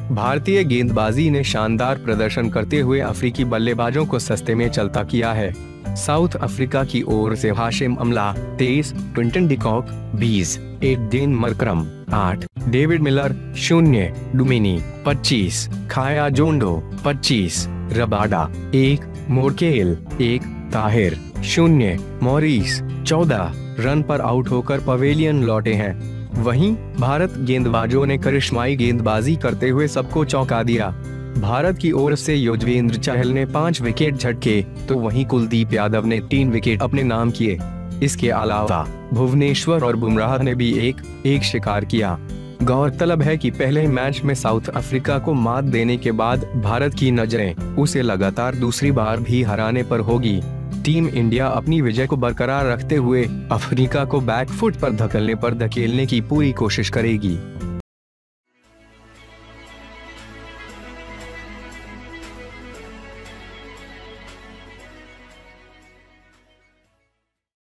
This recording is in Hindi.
भारतीय गेंदबाजी ने शानदार प्रदर्शन करते हुए अफ्रीकी बल्लेबाजों को सस्ते में चलता किया है। साउथ अफ्रीका की ओर से Hashim Amla 23, Quinton de Kock 20, Aiden Markram 8, David Miller 0, Duminy 25, Khaya Zondo 25, Rabada 1, Morkel 1, Tahir 0, Morris 14 run पर आउट होकर पवेलियन लौटे हैं। वहीं भारत गेंदबाजों ने करिश्माई गेंदबाजी करते हुए सबको चौंका दिया। भारत की ओर से युजवेंद्र चहल ने 5 विकेट झटके तो वहीं कुलदीप यादव ने 3 विकेट अपने नाम किए। इसके अलावा भुवनेश्वर और बुमराह ने भी एक शिकार किया। गौरतलब है कि पहले मैच में साउथ अफ्रीका को मात देने के बाद भारत की नजरें उसे लगातार दूसरी बार भी हराने पर होगी। टीम इंडिया अपनी विजय को बरकरार रखते हुए अफ्रीका को बैकफुट पर धकेलने की पूरी कोशिश करेगी।